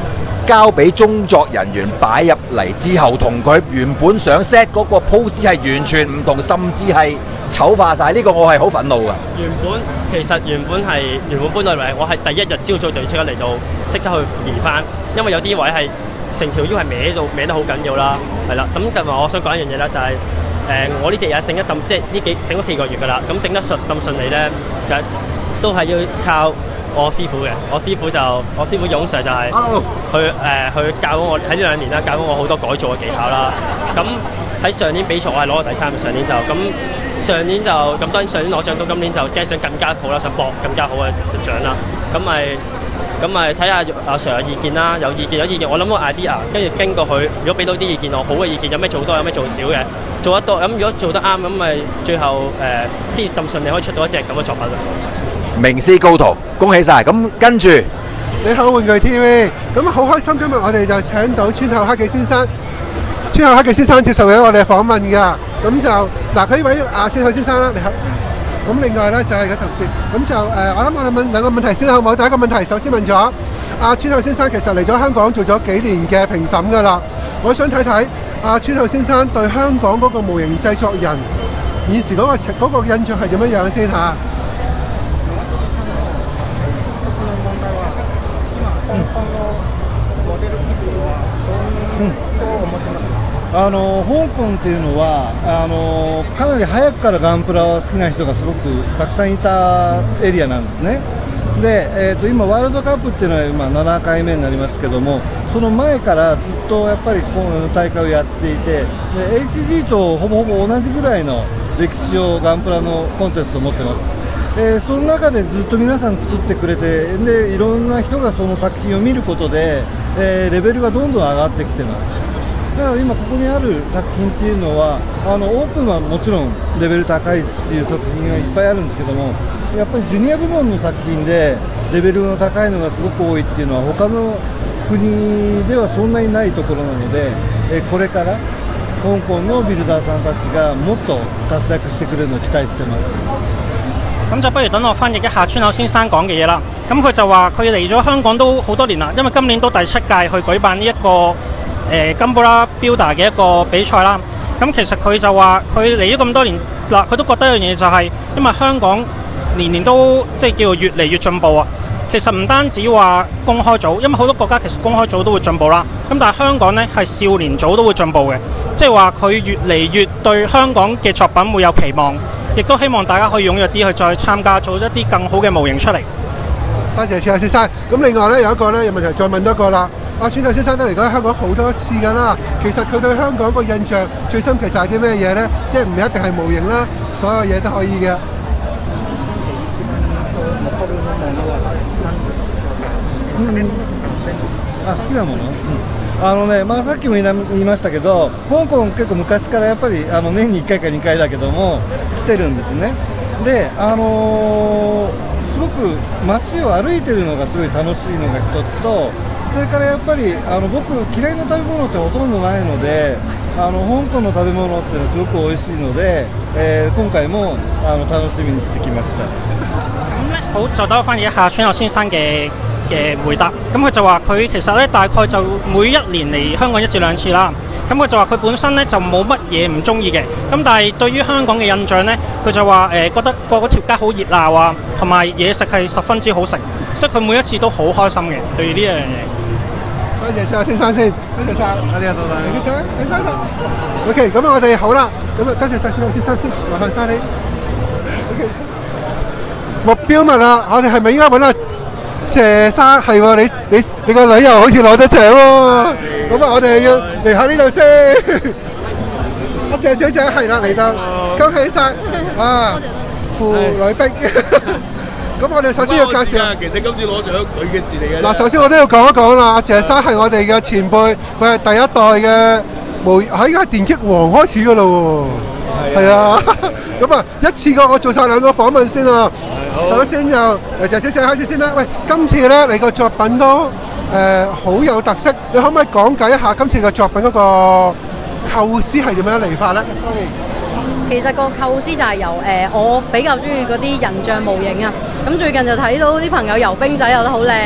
交俾工作人員擺入嚟之後，同佢原本想 set 嗰個 pose 係完全唔同，甚至係醜化晒。呢、這個我係好憤怒㗎。 原本其實原本係原本搬到嚟，我係第一日朝早就要即刻嚟到，即刻去移翻，因為有啲位係成條腰係歪到歪得好緊要啦，係啦。咁近排我想講一樣嘢啦，就係、是、誒、呃、我呢隻嘢整一揼，即係呢幾整咗四個月㗎啦，咁整得順咁順利咧，就都係要靠我師傅嘅。我師傅就我師傅勇 Sir 就係、是、去誒、呃、去教我喺呢兩年啦，教咗我好多改造嘅技巧啦。咁喺上年比賽我係攞咗第三，上年就咁上年就咁當然上年攞獎到，今年就梗係想更加好啦，想搏更加好嘅獎啦。咁咪咁咪睇下阿 Sir 嘅意見啦，有意見有意見，我諗個 idea， 跟住經過佢，如果俾到啲意見我好嘅意見，有咩做多有咩做少嘅，做得多咁如果做得啱咁咪最後誒先咁順利可以出到一隻咁嘅作品。 名師高徒，恭喜晒！咁跟住， 你好玩具 T V， 咁好開心，今日我哋就請到村口克己先生，村口克己先生接受咗我哋嘅訪問㗎。咁就嗱，佢呢位阿村口先生啦，你好。咁另外咧就係個同事，咁就誒、呃，我諗我哋問兩個問題先啦，好唔好？第一個問題，首先問咗阿村口先生，其實嚟咗香港做咗幾年嘅評審㗎啦。我想睇睇阿村口先生對香港嗰個模型製作人現時嗰、嗰個嗰個印象係點樣樣先嚇？ あの香港っていうのはあのかなり早くからガンプラを好きな人がすごくたくさんいたエリアなんですね。で、えー、と今ワールドカップっていうのは今ななかいめになりますけども、その前からずっとやっぱりこの大会をやっていて、で エーシージー とほぼほぼ同じぐらいの歴史をガンプラのコンテストを持ってます。えー、その中でずっと皆さん作ってくれて、でいろんな人がその作品を見ることで、えー、レベルがどんどん上がってきてます。だから今ここにある作品っていうのはあのオープンはもちろんレベル高いっていう作品がいっぱいあるんですけども、やっぱりジュニア部門の作品でレベルの高いのがすごく多いっていうのは他の国ではそんなにないところなので、えこれから香港のビルダーさんたちがもっと活躍してくれるのを期待してます。 咁就不如等我翻譯一下村口先生講嘅嘢啦。咁佢就話佢嚟咗香港都好多年啦，因為今年都第七屆去舉辦呢、這、一個誒、呃、Gunpla Builder 嘅一個比賽啦。咁其實佢就話佢嚟咗咁多年嗱，佢都覺得一樣嘢就係、是、因為香港年年都即係叫做越嚟越進步啊。其實唔單止話公開組，因為好多國家其實公開組都會進步啦。咁但係香港呢係少年組都會進步嘅，即係話佢越嚟越對香港嘅作品會有期望。亦都希望大家可以踴躍啲去再參加，做一啲更好嘅模型出嚟。 多謝村口先生。咁另外咧有一個咧有問題再問多個啦。阿村口先生都嚟過香港好多次㗎啦。其實佢對香港個印象最深其實係啲咩嘢咧？即係唔一定係模型啦，所有嘢都可以嘅。 あ、好きなもの？あのね、まあ、さっきも言いましたけど、香港結構昔からやっぱりあの年にいっかいかにかいだけども来てるんですね。で、あのー、すごく街を歩いてるのがすごい楽しいのが一つと、それからやっぱりあの僕嫌いな食べ物ってほとんどないので、あの香港の食べ物っていうのはすごく美味しいので、えー、今回もあの楽しみにしてきました。 好，就等我翻譯一下村口先生嘅嘅回答。咁佢就話佢其實咧大概就每一年嚟香港一至兩次啦。咁佢就話佢本身咧就冇乜嘢唔中意嘅。咁但係對於香港嘅印象咧，佢就話誒、呃、覺得個嗰條街好熱鬧啊，同埋嘢食係十分之好食，所以佢每一次都好開心嘅對於呢樣嘢。 多謝村口先生先，多謝晒，ありがとうございます。你生日 ，OK， 咁我哋好啦，咁啊多謝晒村口先生先，麻煩晒你。OK， 目標物啊，我哋係咪應該揾阿謝生？係喎，你你你個女又好似攞咗獎喎。咁啊，我哋要嚟下呢度先。阿謝小姐係啦，嚟到，恭喜晒啊！父女兵。咁我哋首先要介紹， 其實今次攞獎佢嘅事嚟嘅。 嗱，首先我都要講一講啦。阿謝生係我哋嘅前輩，佢係第一代嘅模，喺而家係電擊王開始噶啦喎。係啊，咁啊一次過我做晒兩個訪問先啊。首先就誒謝小姐開始先啦。喂，今次咧你個作品都誒好有特色，你可唔可以講解一下今次嘅作品嗰個構思係點樣嚟法咧？ 其實個構思就係由誒、呃、我比較中意嗰啲人像模型啊，咁最近就睇到啲朋友游冰仔游得好靚，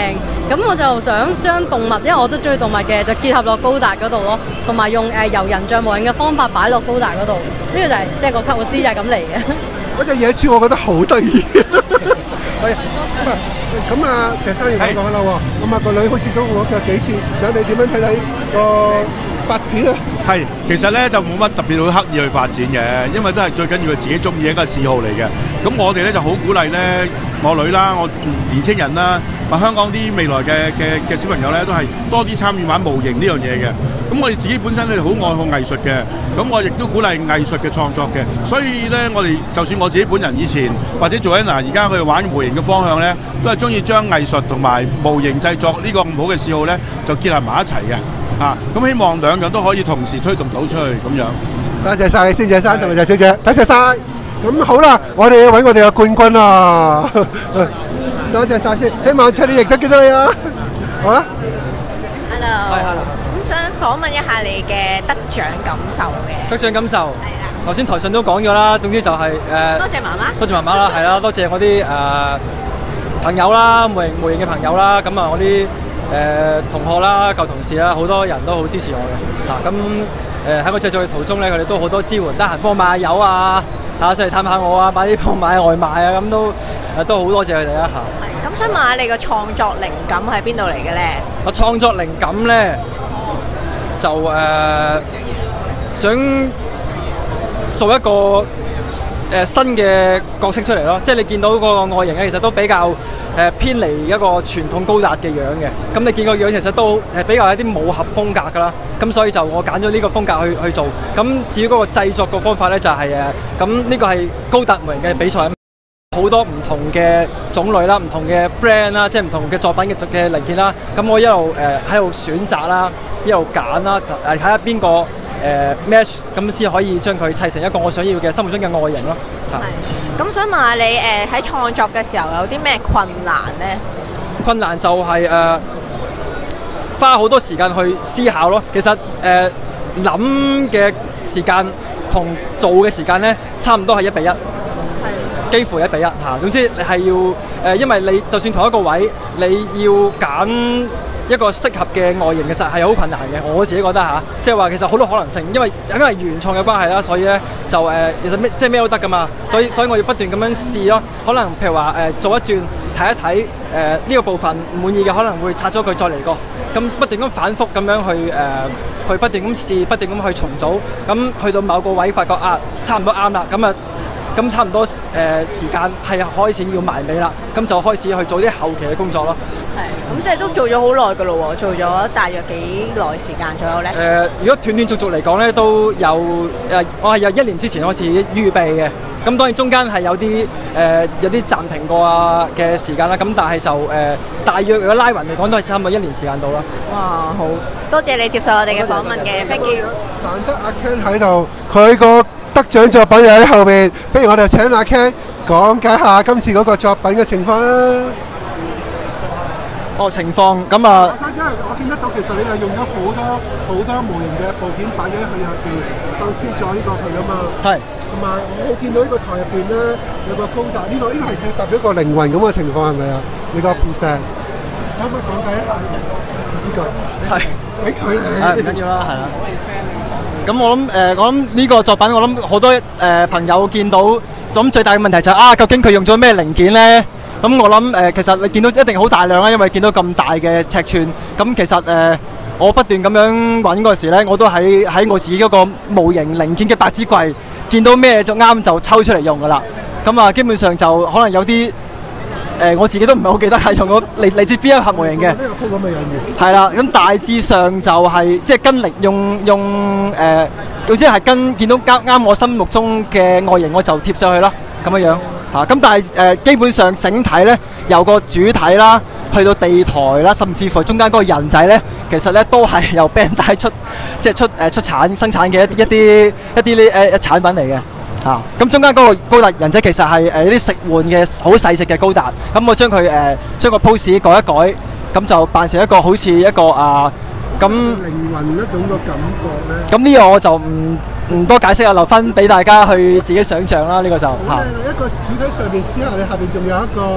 咁我就想將動物，因為我都中意動物嘅，就結合落高達嗰度咯，同埋用誒由人像模型嘅方法擺落高達嗰度。呢個就係即係個構思就係咁嚟嘅。 嗰隻野豬我覺得好得意。係咁啊，咁啊，謝生要講講啦喎。咁啊，個女好似都攞咗幾次，想你點樣睇睇個發展啊？ 係，其實咧就冇乜特別好刻意去發展嘅，因為都係最緊要佢自己中意一個嗜好嚟嘅。咁我哋咧就好鼓勵咧，我女啦，我年青人啦，或香港啲未來嘅嘅嘅小朋友咧，都係多啲參與玩模型呢樣嘢嘅。咁我哋自己本身咧好愛好藝術嘅，咁我亦都鼓勵藝術嘅創作嘅。所以咧，我哋就算我自己本人以前或者做緊嗱，而家佢哋玩模型嘅方向咧，都係中意將藝術同埋模型製作呢個咁好嘅嗜好咧，就結合埋一齊嘅。啊，咁希望兩樣都可以同時推動到出去咁樣。 多謝晒你先，謝生同埋謝小姐，多謝晒。咁好啦，我哋要揾我哋嘅冠軍啊！多謝晒先，希望出年亦都見到你啊！好啊 Hello，係 Hello。咁想訪問一下你嘅得獎感受嘅。 得獎感受。係啦。頭先台上都講咗啦，總之就係誒。 多謝媽媽。 多謝媽媽啦，係啦，多謝我啲誒朋友啦，模型模型嘅朋友啦，咁啊我啲。誒、呃、同學啦、舊同事啦，好多人都好支持我嘅。嗱咁誒喺我製作嘅途中咧，佢哋都好多支援，得閒幫我買下油啊，嚇上嚟探下我啊，買啲幫買外賣啊，咁都誒都好多謝佢哋啊嚇。 係，咁想問下你個創作靈感喺邊度嚟嘅咧？ 我創作靈感咧就誒、呃、想做一個。誒、呃、新嘅角色出嚟咯，即係你見到嗰個外形咧，其實都比較誒、呃、偏離一個傳統高達嘅樣嘅。咁你見個樣其實都係比較一啲武俠風格㗎啦。咁所以就我揀咗呢個風格去去做。咁至於嗰個製作嘅方法咧，就係、是、誒，咁呢個係高達模型嘅比賽，好多唔同嘅種類啦，唔同嘅 brand 啦，即係唔同嘅作品嘅嘅零件啦。咁我一路誒喺度選擇啦，一路揀啦，誒睇下邊個。誒 match 咁先可以將佢砌成一個我想要嘅心目中嘅外形咯。 係。咁想問下你誒喺創作嘅時候有啲咩困難咧？ 困難就係、是、誒、呃、花好多時間去思考咯。其實誒諗嘅時間同做嘅時間咧，差唔多係一比一。係。幾乎一比一嚇。總之你係要誒、呃，因為你就算同一個位，你要揀一個適合嘅外形，其實係好困難嘅，我自己覺得嚇，即係話其實好多可能性，因為因為原創嘅關係啦，所以咧就誒、呃、其實咩即係咩都得噶嘛，所以所以我要不斷咁樣試咯，可能譬如話誒、呃、做一轉睇一睇誒呢個部分唔滿意嘅，可能會拆咗佢再嚟過，咁不斷咁反覆咁樣去誒、呃、去不斷咁試，不斷咁去重組，咁去到某個位發覺啊差唔多啱啦，咁啊咁差唔多誒、呃、時間係開始要埋尾啦，咁就開始去做啲後期嘅工作咯。 係，咁即係都做咗好耐㗎咯喎，做咗大約幾耐時間左右咧？誒、 呃，如果斷斷續續嚟講咧，都有誒、呃，我係由一年之前開始預備嘅。咁當然中間係有啲誒、呃、有啲暫停過啊嘅時間啦。咁但係就誒、呃、大約如果拉勻嚟講，都係差唔多一年時間到啦。 哇，好多謝你接受我哋嘅訪問嘅 ，thank you。 難得阿 Ken 喺度，佢個得獎作品又喺後邊，不如我哋請阿 Ken 講解下今次嗰個作品嘅情況啦。 哦，情況咁啊！ 因為我見得到，其實你係用咗好多好多模型嘅部件擺咗喺佢入邊，構思咗呢個佢啊嘛。係。同埋我見到呢個台入邊咧有個高達，呢、呢個呢、呢個係叫代表一個靈魂咁嘅情況係咪啊？你個石，可唔可以講解一下呢個？係。俾佢嚟。係唔緊要啦，係啦。 咁我諗誒、呃，我諗呢個作品，我諗好多誒、呃、朋友見到，咁最大嘅問題就係、是、啊，究竟佢用咗咩零件咧？咁我諗誒、呃，其實你見到一定好大量啦，因為見到咁大嘅尺寸。咁其實誒、呃，我不斷咁樣揾嗰時咧，我都喺喺我自己嗰個模型零件嘅百子櫃，見到咩就啱就抽出嚟用噶啦。咁啊，基本上就可能有啲誒、呃，我自己都唔係好記得係用咗嚟嚟自邊一盒模型嘅。係啦，咁大致上就係、是、即係跟力用用誒，總之係跟見到啱啱我心目中嘅外形，我就貼上去啦，咁樣樣。啊，咁但係誒、呃、基本上整體咧，由個主體啦，去到地台啦，甚至乎中間嗰個人仔咧，其實咧都係由 Bandai 出即係出誒、呃、出產生產嘅一一啲一啲呢誒產品嚟嘅。啊，咁中間嗰個高達人仔其實係誒啲食玩嘅好細隻嘅高達，咁我將佢誒將個 pose 改一改，咁就扮成一個好似一個啊咁靈魂一種個感覺咧。 咁呢個我就唔唔多解釋啊，留翻俾大家去自己想像啦。呢、這個就嚇。 一個主體上邊之後，你下邊仲有一個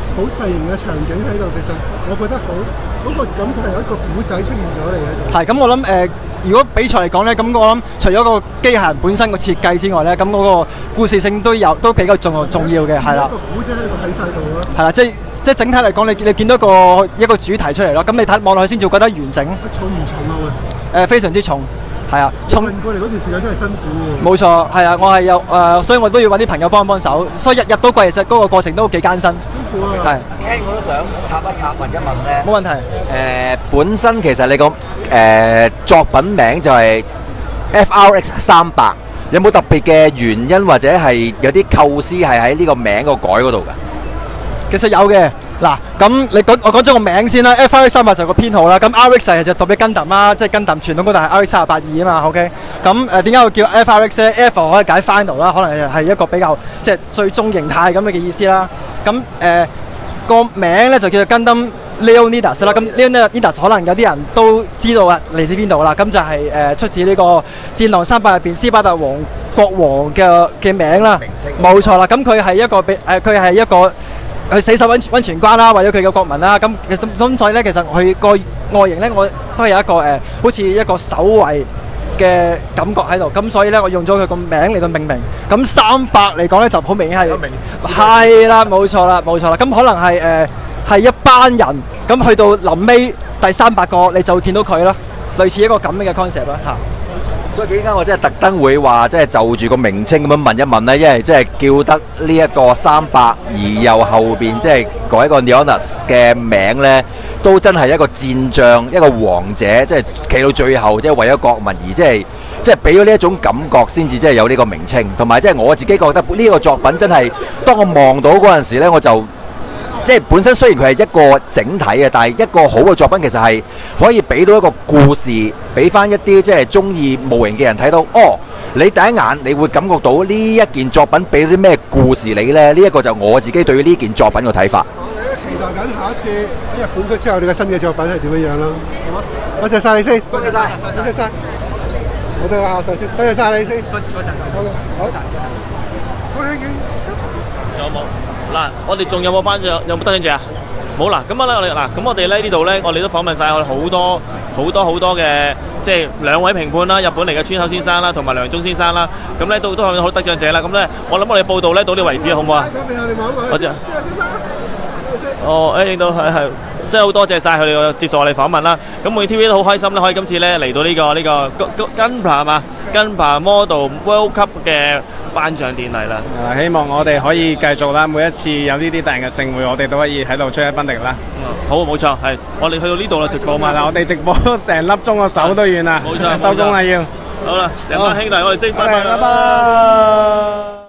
好細型嘅場景喺度，其實我覺得好嗰、嗰個感覺係有一個古仔出現咗嚟嘅。 係咁，我諗誒、呃，如果比賽嚟講咧，咁我諗除咗個機械人本身個設計之外咧，咁嗰個故事性都有都比較重重要嘅，係啦。 一個古仔喺度喺晒度咯。 係啦，即係即係整體嚟講，你你見到一個一個主題出嚟咯，咁你睇望落去先至覺得完整。 重唔重啊？ 喂？誒，非常之重。係啊， 重過嚟嗰段時間真係辛苦喎。 冇錯，係啊，我係有誒、呃，所以我都要揾啲朋友幫幫手，所以入入到季其實嗰個過程都幾艱辛。辛苦啊！ 係。 Ken 我都想插一插問一問咧。 冇問題。誒、 呃，本身其實你個誒、呃、作品名就係 F R X 三百，有冇特別嘅原因或者係有啲構思係喺呢個名個改嗰度㗎？ 其實有嘅。嗱，咁你講我講咗個名先啦 ，F R X 三百就係個編號啦，咁 R X 係就代表 Gundam 啦，即係 Gundam 傳統嗰度係 R X 七八二啊嘛 ，OK， 咁誒點解會叫 F R X 咧 ？F 可以解 final 啦，可能係一個比較即係最終形態咁嘅意思啦。咁誒個名咧就叫做 Gundam Leonidas 啦，咁 Leonidas 可能有啲人都知道啊嚟自邊度啦，咁就係誒出自呢個戰狼三百入邊斯巴達王國王嘅嘅名啦，冇錯啦，咁佢係一個比誒佢係一個。佢死守溫溫泉關啦，為咗佢嘅國民啦。咁其實咁所以咧，其實佢個外形咧，我都係有一個誒、呃，好似一個守衛嘅感覺喺度。咁所以咧，我用咗佢個名嚟到命名。咁三百嚟講咧，就好明顯係係啦，冇錯啦，冇錯啦。咁可能係誒係一班人，咁去到臨尾第三百個，你就會見到佢啦。類似一個咁樣嘅 concept 啦嚇。 所以點解我真係特登會話，即係就住個名稱咁樣問一問咧，因為即係叫得呢一個三百，而又後邊即係改一個 Leonidas 嘅名咧，都真係一個戰將，一個王者，即係企到最後，即係為咗國民而即係即係俾咗呢一種感覺，先至即係有呢個名稱。同埋即係我自己覺得呢個作品真係，當我望到嗰陣時咧，我就即係本身雖然佢係一個整體嘅，但係一個好嘅作品其實係可以俾到一個故事，俾翻一啲即係中意模型嘅人睇到。哦，你第一眼你會感覺到呢一件作品俾啲咩故事你呢？呢一個就我自己對呢件作品嘅睇法。 我哋都期待緊下一次喺日本之後，你嘅新嘅作品係點樣樣咯？多謝晒你先，多謝晒，多謝晒。我對下手先，多謝晒你先。多謝多謝。好嘅，好。好嘅， 仲有冇？嗱，我哋仲有冇頒獎？有冇得獎獎啊？冇啦，咁啊咧，我哋嗱，咁我哋咧呢度咧，我哋都訪問晒我哋好多好多好多嘅，即係兩位評判啦，日本嚟嘅川口先生啦，同埋梁忠先生啦，咁咧都都係好得獎者啦。咁咧，我諗我哋報道咧到呢為止，好唔好啊？我知。哦，誒，影到係係。真係好多謝晒佢哋接受我哋訪問啦！咁每 T V 都好開心啦，可以今次咧嚟到呢、這個呢、這個 Gunpla 係嘛 Gunpla Model World Cup 嘅頒獎典禮啦。 誒，希望我哋可以繼續啦，每一次有呢啲大型嘅盛會，我哋都可以喺度出一分力啦。 嗯、好，冇錯，係我哋去到呢度啦，直播嘛。 嗱，我哋直播成粒鐘個手都軟啦， 冇錯， 收工啦要。 好啦，成班兄弟，我哋先，拜拜， 拜拜。